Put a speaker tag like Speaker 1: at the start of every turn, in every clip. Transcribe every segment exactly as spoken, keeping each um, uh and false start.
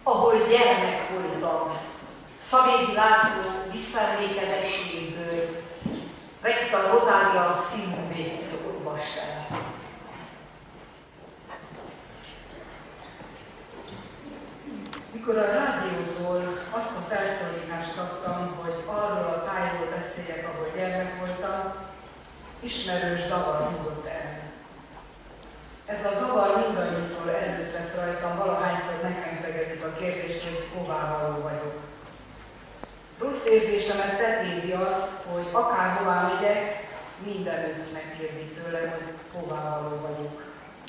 Speaker 1: ahol gyermek voltam, Szabédi László visszaemlékezettségből, Rekta Rozália színművésztől olvast el.
Speaker 2: Mikor a rádiótól azt a felszólítást kaptam, hogy arról a tájról beszéljek, ahol gyermek voltam, ismerős zavar fogott el. Ez a zavar mindannyiszor előtt vesz rajtam, valahányszor nekem szegezik a kérdést, hogy hová való vagyok. Rossz érzésemet tetézi az, hogy akárhová megyek, mindenütt megkérdik tőlem, hogy hová való vagyok.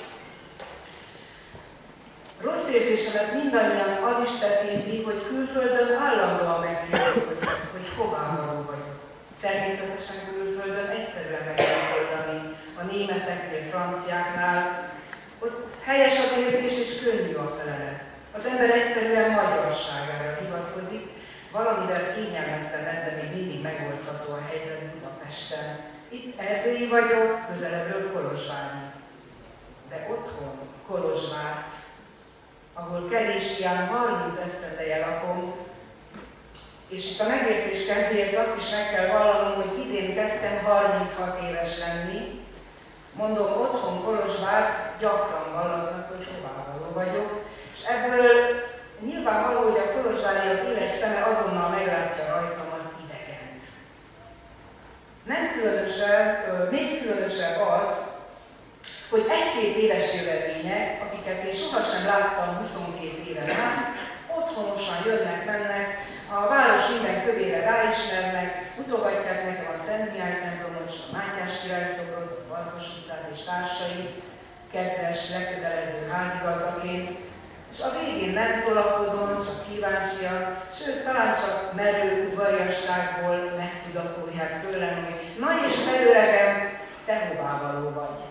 Speaker 2: Rossz érzésemet mindannyian az is tetézi, hogy külföldön állandóan megkérdik, hogy, hogy hová való vagyok. Természetesen külföldön egyszerűen meg kell oldani a németeknél, franciáknál, hogy helyes a kérdés és könnyű a felelet. Az ember egyszerűen magyarságára hivatkozik, valamivel kényelmetlen, de még mindig megoldható a helyzet Budapesten. Itt erdélyi vagyok, közelebbről Kolozsvárnyi. De otthon Kolozsvárt, ahol Kerésián harminc esztendeje lakom, és itt a megértés kedvéért azt is meg kell vallanom, hogy idén kezdtem harminchat éves lenni. Mondom, otthon Kolozsvárt gyakran vallatnak, hogy hová való vagyok, és ebből nyilvánvaló, hogy a kolozsváriak éles szeme azonnal meglátja rajtam az idegent. Nem különösebb, még különösebb az, hogy egy-két éves jövevények, akiket én sohasem láttam huszonkét éven át, otthonosan jönnek-mennek, a város minden kövére ráismernek, mutogatják nekem a Szent Mihály templomot és a Mátyás király szobrot, a Farkas utcát és társai, kedves, lekötelező házigazdaként, és a végén nem tolakodom, csak kíváncsian, sőt, talán csak merő udvariasságból megtudakolják tőlem, hogy na és te öregem, te hová való vagy.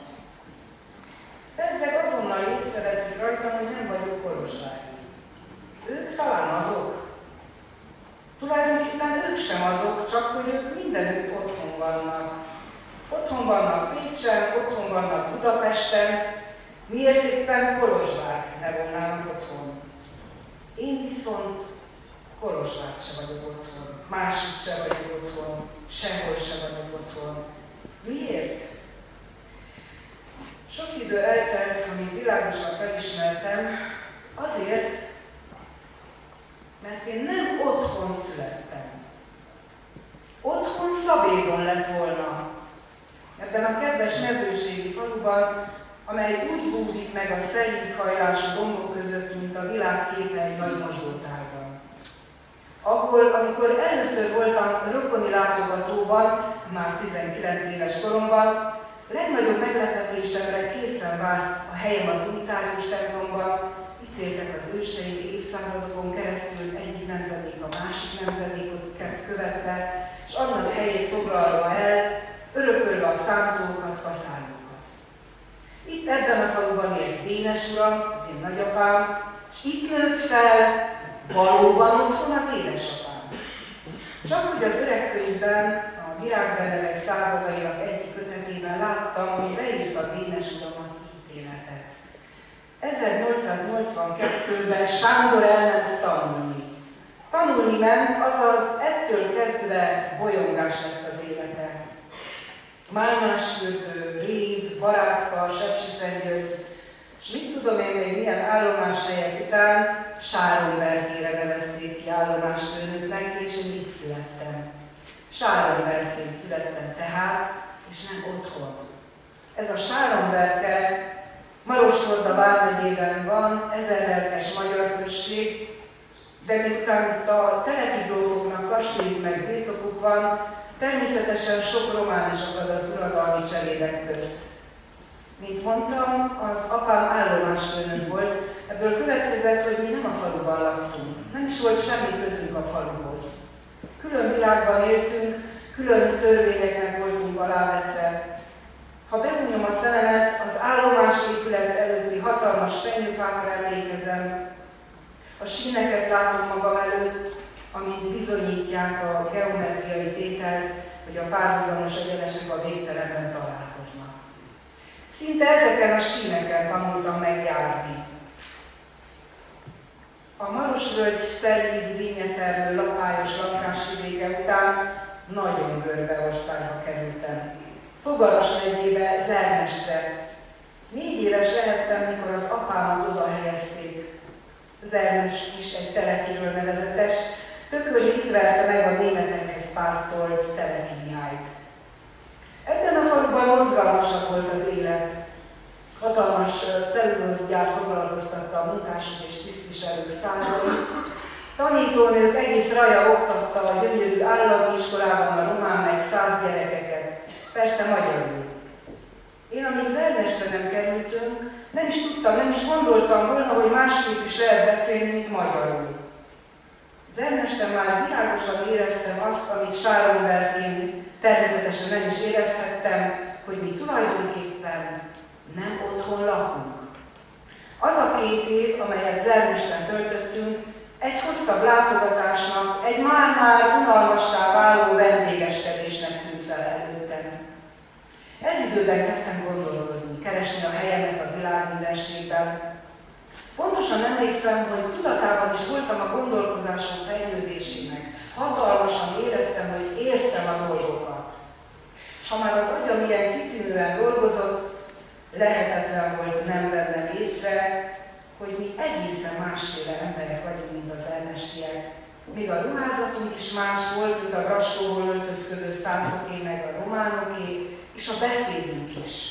Speaker 2: Ezek azonnal észreveszik rajtam, hogy nem vagyok kolozsvári. Ők talán azok. Tulajdonképpen ők sem azok, csak hogy ők mindenütt otthon vannak. Otthon vannak Pécsen, otthon vannak Budapesten, miért éppen Kolozsvárt ne vonnának otthon? Én viszont Kolozsvárt se vagyok otthon, máshogy se vagyok otthon, sehol se vagyok otthon. Miért? Sok idő eltelt, amíg világosan felismertem, azért, mert én nem otthon születtem. Otthon Szabédon lett volna. Ebben a kedves mezőségi faluban, amely úgy bújik meg a szelíthajlású dombok között, mint a világ képe egy nagy mozgótárban. Ahol, amikor először voltam rokoni látogatóban, már tizenkilenc éves koromban, legnagyobb meglepetésemre készen várt a helyem az unitárius templomban. Itt éltek az őseink évszázadokon keresztül, egyik nemzedék a másik nemzedékot követve, és annak helyét foglalva el, örökölve a számítókat, kaszályokat. Itt ebben a faluban élt Dénes uram, az én nagyapám, és itt nőtt fel valóban otthon az édesapám. Csak hogy az öregkönyvben, a Virágbenevek századainak egyik kötetében láttam, hogy leírta Dénes uram az ítéletet. ezernyolcszáznyolcvankettőben Sándor elment tanulni. Tanulni ment, azaz ettől kezdve bolyongás lett az élete. Málnásfürdő, Rév, Barátka, Sepsiszentgyörgy, és mit tudom én még milyen állomáshelyek után Sáronbergére nevezték ki állomásfőnöknek, és én itt születtem. Sáronbergként születtem tehát, és nem otthon. Ez a Sáronberge Marostorda vármegyében van, ezer lelkes magyar község, de miután itt a teleki grófoknak kastélyuk meg birtokuk van, természetesen sok román is akad az uradalmi cselédek közt. Mint mondtam, az apám állomásfőnök volt, ebből következett, hogy mi nem a faluban laktunk. Nem is volt semmi közünk a faluhoz. Külön világban éltünk, külön törvényeknek voltunk alávetve. Ha behunyom a szememet, az állomásépület előtti hatalmas fenyőfákra emlékezem, a síneket látom magam előtt, amint bizonyítják a geometriai tételt, hogy a párhuzamos egyenesek a végtelenben találkoznak. Szinte ezeken a síneken tanultam meg járni. A Marosvölgy szelíd, vinnyetermő, lapályos lakásvidéke után nagyon Görbeországba kerültem. Fogaras megyébe, Zerneste. Négy éves lehettem, mikor az apámat oda helyezték. Zernest is egy Telekiről nevezetes, Tököli itt verte meg a németekhez pártolt Teleki Mihályt. Ebben a faluban mozgalmasabb volt az élet. Hatalmas cellulózgyár foglalkoztatta a munkások és tisztviselők százait. Tanítónők egész raja oktatta a gyönyörű állami iskolában a román meg száz gyerekeket. Persze magyarul. Én, amíg Zernestre nem kerültünk, nem is tudtam, nem is gondoltam volna, hogy másképp is lehet beszélni, mint magyarul. Zernesten már világosan éreztem azt, amit Sáronbergén természetesen nem is érezhettem, hogy mi tulajdonképpen nem otthon lakunk. Az a két év, amelyet Zernesten töltöttünk, egy hosszabb látogatásnak, egy már-már unalmassá váló vendégeskedésnek tűnt fel előttem. Ez időben kezdtem gondolkozni, keresni a helyemet a világ mindenségben. Pontosan emlékszem, hogy tudatában is voltam a gondolkozásom fejlődésének. Hatalmasan éreztem, hogy értem a dolgokat. És ha már az agyam ilyen kitűnően dolgozott, lehetetlen volt nem vennem észre, hogy mi egészen másféle emberek vagyunk, mint az ernestiek. Még a ruházatunk is más volt, mint a Brassóból öltözködő szászoké, meg a románoké, és a beszédünk is.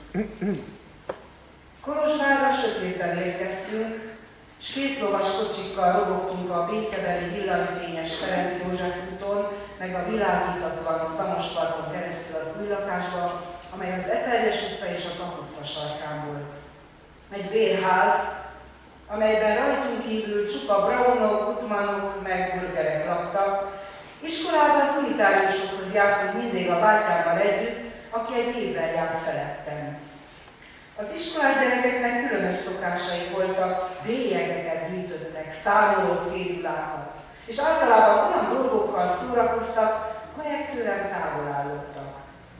Speaker 2: Kolozsvárra sötétben érkeztünk, és két lovas kocsikkal robogtunk a békebeli villanyfényes Ferenc József úton, meg a világítatlan Szamosparton keresztül az új lakásba, amely az Eperjes utca és a Kap utca sarkán volt. Egy vérház, amelyben rajtunk kívül csupa braunok, gutmanok meg burgerek laktak. Iskolában az unitáriusokhoz jártunk mindig a bátyámmal együtt, aki egy évvel járt felettem. Az iskolás gyerekeknek különös szokásai voltak, bélyegeket gyűjtöttek, számoló cédulákat, és általában olyan dolgokkal szórakoztak, amelyek tőlem távol állottak.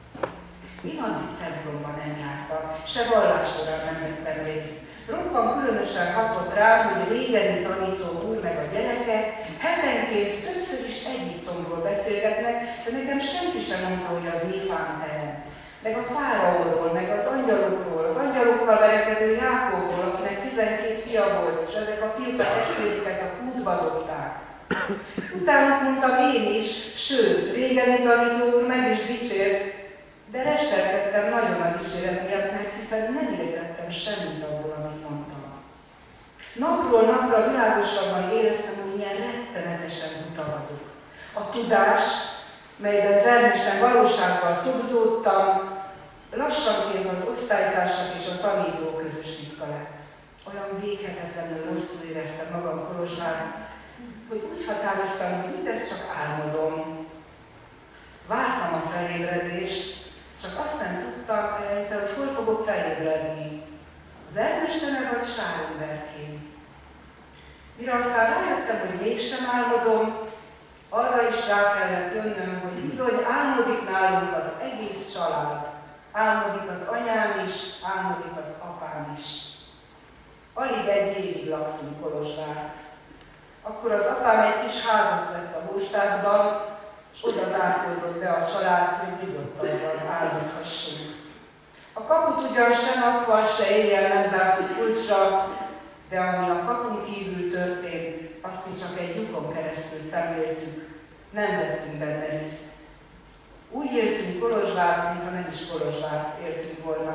Speaker 2: Én addig templomban nem jártam, se vallássorán nem vettem részt. Roppant különösen hatott rám, hogy a régeni tanító úr meg a gyerekek hetenként többször is Egyiptomról beszélgetnek, de nekem senki sem mondta, hogy az Éfán terem. Meg a fáraóról, meg az angyalokról, az angyalokkal verekedő Jákobról, akinek tizenkét fia volt, és ezek a fiúk a testvériket a kútba dobták. Utána mondtam én is, sőt, régeni tanító úr meg is dicsért, de resterkedtem nagyon a dicséret miatt, mert hiszen nem értettem semmit abból, amit mondtam. Napról napra világosabban éreztem, hogy milyen rettenetesen buta vagyok. A tudás, melyben Zernesten valósággal tobzódtam, lassanként az osztálytársak és a tanító közös ritka lett. Olyan véghetetlenül rosszul éreztem magam Kolozsváron, hogy úgy határoztam, hogy mindez csak álmodom. Vártam a felébredést, csak azt nem tudtam eleinte, hogy hol fogok felébredni. Zernestene vagy Sáronbergén. Mire aztán rájöttem, hogy mégsem álmodom, arra is rá kellett jönnöm, hogy bizony álmodik nálunk az egész család. Álmodik az anyám is, álmodik az apám is. Alig egy évig laktunk Kolozsvárt. Akkor az apám egy kis házat vett a Bóstádban, és oda zárkózott be a család, hogy nyugodtabban álmodhassunk. A kaput ugyan se nappal, se éjjel nem zártuk kulcsra, de ami a kapun kívül történt, azt mi csak egy lyukon keresztül szemléltük, nem vettünk benne részt. Úgy éltünk Kolozsvárt, mintha nem is Kolozsvárt éltünk volna.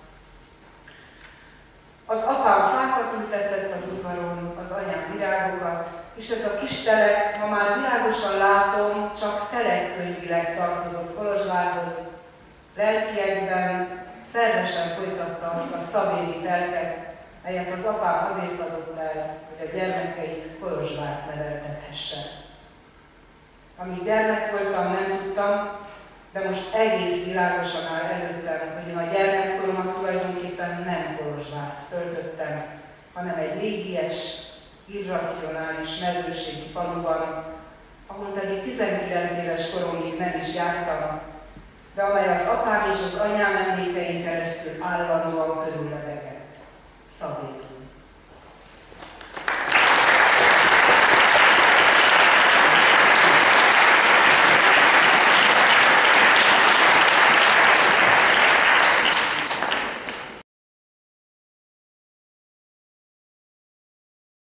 Speaker 2: Az apám fákat ültetett az udvaron, az anyám virágokat, és ez a kis telek, ma már világosan látom, csak telekkönyvileg tartozott Kolozsvárhoz. Lelkiekben szervesen folytatta azt a szabédi telket, melyet az apám azért adott el, hogy a gyermekeit Kolozsvárt neveltethesse. Amíg gyermek voltam, nem tudtam, de most egész világosan áll előttem, hogy én a gyermekkoromat tulajdonképpen nem Kolozsvárt töltöttem, hanem egy légies, irracionális mezőségi faluban, ahol pedig tizenkilenc éves koromig nem is jártam, de amely az apám és az anyám emlékein keresztül állandóan körüllebegett. Szabéd.